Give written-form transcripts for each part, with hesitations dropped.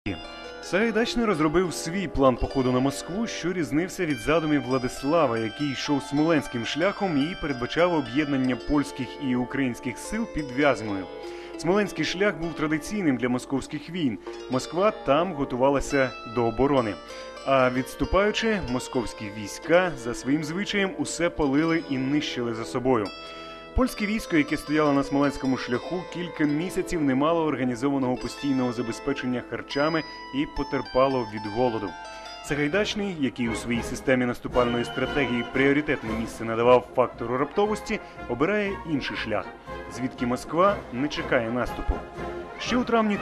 Сагайдачний розробив свій план походу на Москву, що різнився від задумів Владислава, який йшов смоленським шляхом і передбачав об'єднання польських і українських сил під Вязьмою. Смоленський шлях був традиційним для московських війн. Москва там готувалася до оборони. А відступаючи, московські війська за своїм звичаєм усе палили і нищили за собою. Польське військо, яке стояло на смоленському шляху, кілька місяців не мало організованого постійного забезпечення харчами і потерпало від голоду. Сагайдачний, який у своїй системі наступальної стратегії пріоритетне місце надавав фактору раптовості, обирає інший шлях, звідки Москва не чекає наступу. Ще у травні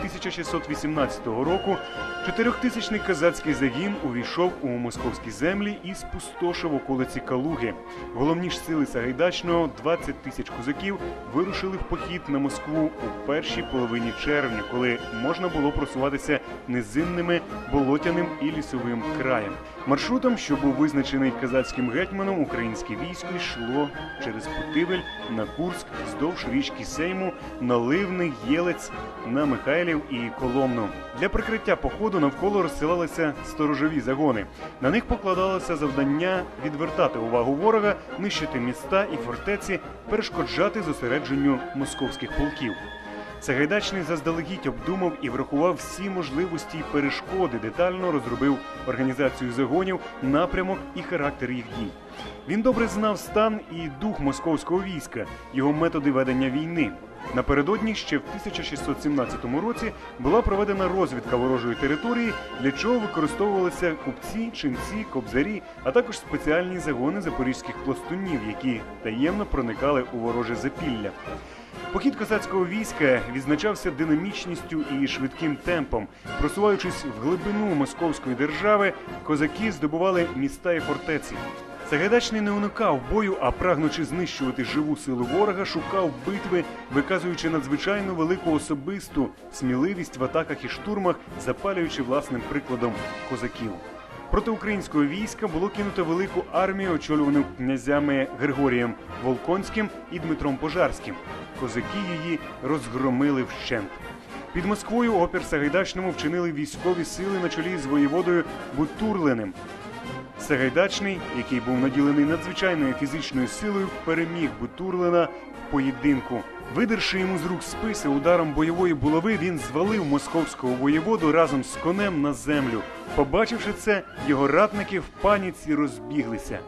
1618 року 4000-ний козацький загін увійшов у московські землі і спустошив околиці Калуги. Головні ж сили Сагайдачного, 20 000 козаків, вирушили в похід на Москву у першій половині червня, коли можна було просуватися низинними, болотяним і лісовим краєм. Маршрутом, що був визначений козацьким гетьманом, українське військо йшло через Путивель на Курськ, вздовж річки Сейму, на Ливни, Єлець, на Михайлів і Коломну. Для прикриття походу навколо розсилалися сторожові загони. На них покладалося завдання відвертати увагу ворога, нищити міста і фортеці, перешкоджати зосередженню московських полків. Сагайдачний заздалегідь обдумав і врахував всі можливості і перешкоди, детально розробив організацію загонів, напрямок і характер їх дій. Він добре знав стан і дух московського війська, його методи ведення війни. Напередодні, ще в 1617 році, була проведена розвідка ворожої території, для чого використовувалися купці, ченці, кобзарі, а також спеціальні загони запорізьких пластунів, які таємно проникали у вороже запілля. Похід козацького війська відзначався динамічністю і швидким темпом. Просуваючись в глибину московської держави, козаки здобували міста і фортеці. Сагайдачний не уникав бою, а прагнучи знищувати живу силу ворога, шукав битви, виказуючи надзвичайно велику особисту сміливість в атаках і штурмах, запалюючи власним прикладом козаків. Проти українського війська було кинуто велику армію, очолювану князями Григорієм Волконським і Дмитром Пожарським. Козаки її розгромили вщент. Під Москвою опір Сагайдачному вчинили військові сили на чолі з воєводою Бутурлиним. Сагайдачний, який був наділений надзвичайною фізичною силою, переміг Бутурлина в поєдинку. Видерши йому з рук списи ударом бойової булави, він звалив московського воєводу разом з конем на землю. Побачивши це, його ратники в паніці розбіглися.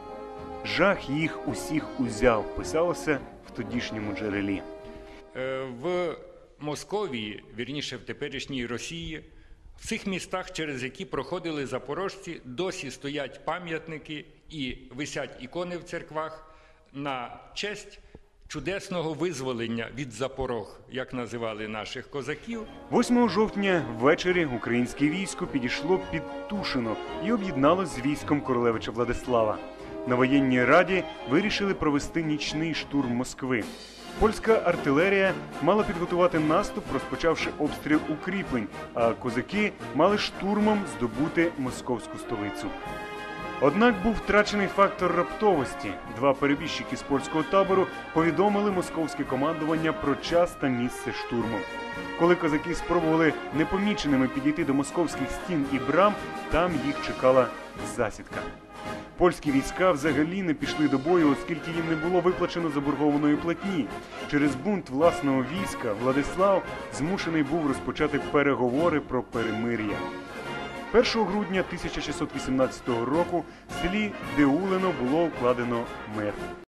Жах їх усіх узяв, писалося в тодішньому джерелі. В Московії, вірніше в теперішній Росії, в цих містах, через які проходили запорожці, досі стоять пам'ятники і висять ікони в церквах на честь чудесного визволення від запорог, як називали наших козаків. 8 жовтня ввечері українське військо підійшло під Тушино і об'єдналось з військом королевича Владислава. На воєнній раді вирішили провести нічний штурм Москви. Польська артилерія мала підготувати наступ, розпочавши обстріл укріплень, а козаки мали штурмом здобути московську столицю. Однак був втрачений фактор раптовості. Два перебіжчики з польського табору повідомили московське командування про час та місце штурму. Коли козаки спробували непоміченими підійти до московських стін і брам, там їх чекала засідка. Польські війська взагалі не пішли до бою, оскільки їм не було виплачено заборгованої платні. Через бунт власного війська Владислав змушений був розпочати переговори про перемир'я. 1 грудня 1618 року в селі Деулино було укладено мир.